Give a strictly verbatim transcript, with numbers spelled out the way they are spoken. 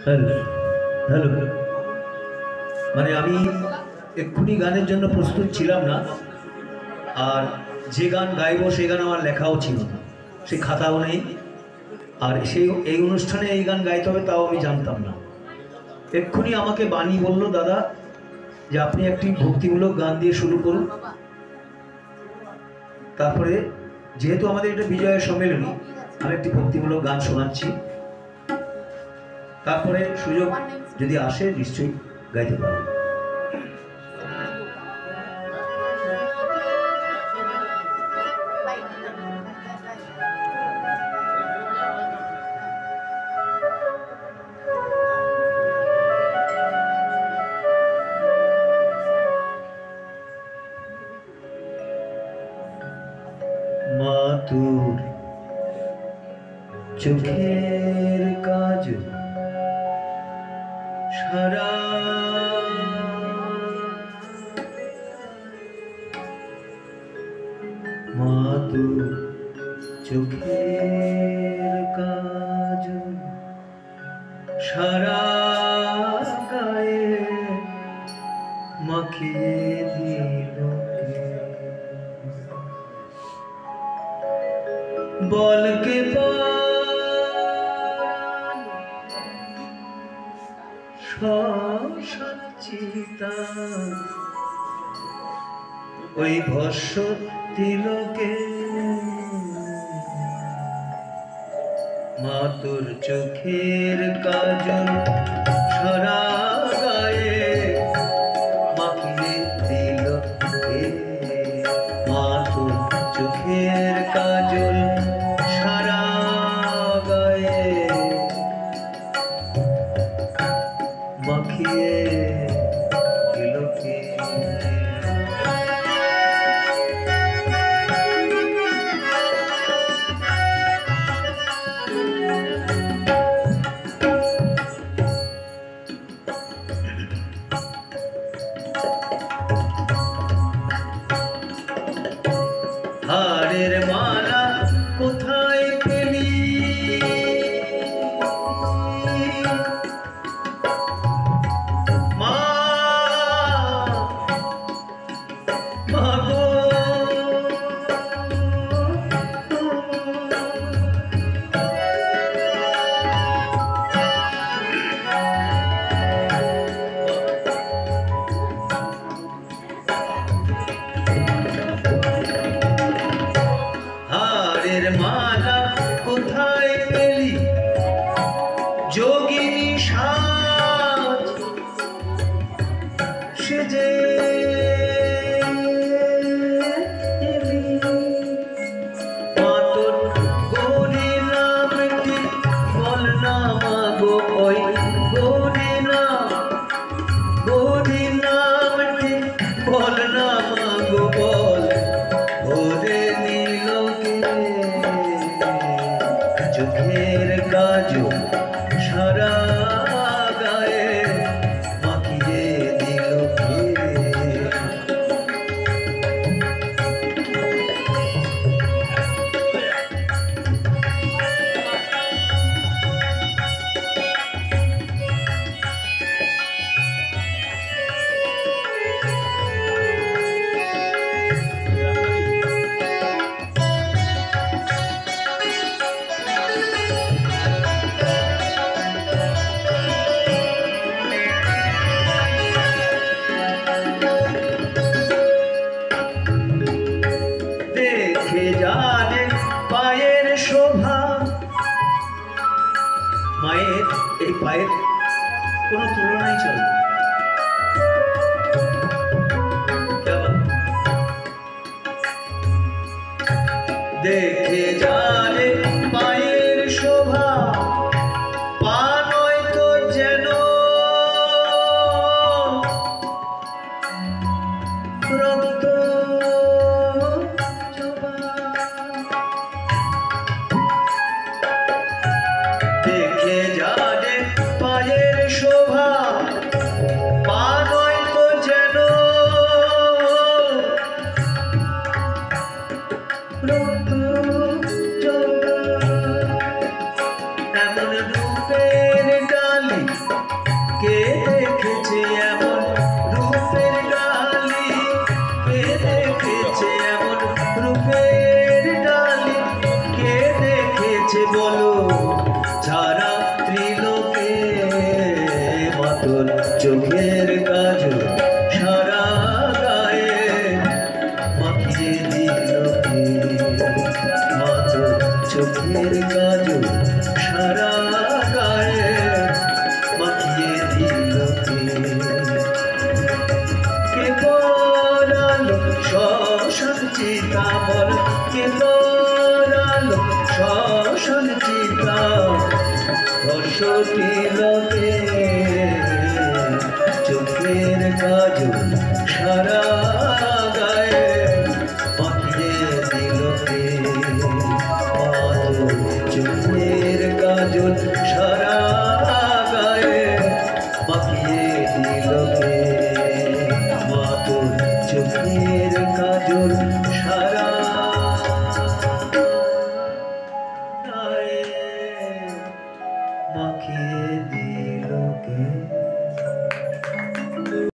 Hello hello মানে আমি এক্ষুনি গানের জন্য প্রস্তুত ছিলাম না, আর যে গান গাইবো সেই গান আমার লেখাও ছিল না, সেই খাতাও নেই, আর সেই এই অনুষ্ঠানে এই গান গাইতে হবে তাও আমি জানতাম না। এক্ষুনি আমাকে বাণী বলল, দাদা যে আপনি একটি ভক্তিমূলক গান দিয়ে শুরু করুন। তারপরে যেহেতু আমাদের এটা বিজয়ের সম্মেলনী, আমি একটি ভক্তিমূলক গান শোনাচ্ছি, তারপরে সুযোগ যদি আসে নিশ্চয়ই গাইতে পারবো। মা তোর চোখের কাজ সারা মা তোর চোখের কাজ সারা গায়ে মাখিয়ে দিল, বল কে চিতা ওই ভস্য তিলকে মা তোর চোখের কাজল সারা গায়ে মাখিয়ে দিল, মা তোর চোখের কাজল সারা গায়ে মাখিয়ে দিল কে। হারের মালা কোথায় পেলি, মা মা গো মালা কোথায় পেলি, যোগিনী সাজ সেজে মা তোর গৌরী নামটি বল না মা গো, ওই গৌরী নাম গৌরী নামটি বল না মা গো, বল ভোরে নীল চোখের কাজল সারা গায়ে মাখিয়ে দিল কে। জানে পায়ের শোভা, মায়ের এই পায়ের কোনো তুলনাই চলে না। দেখে জানে পায়ের শোভা, পা নয় তো যেন রক্ত, দেখে জানে পায়ের শোভা, পা নয় তো যেন রক্ত জবা, এমন রূপের ডালি কে দেখেছে এমন রূপের ডালি, কে দেখেছে এমন রূপের ডালি, কে দেখেছে বলো ছাড়া ত্রিলোকে, মাতর চোখের কাজল সারা গায়ে মাখিয়ে দিল কে, মাতর চোখের কাজল সারা গায়ে মাখিয়ে দিল কে, কে পরালো শ্মশান চিতা বল, কে পরালো শ্মশান চিতা হর্ষ তিলকে, চোখের কাজল সারা গায়ে মাখিয়ে দিল কে, চোখের কাজল সারা গায়ে মাখিয়ে দিল কে, মাতর চোখের কাজল সারা গায়ে মাখিয়ে দিল।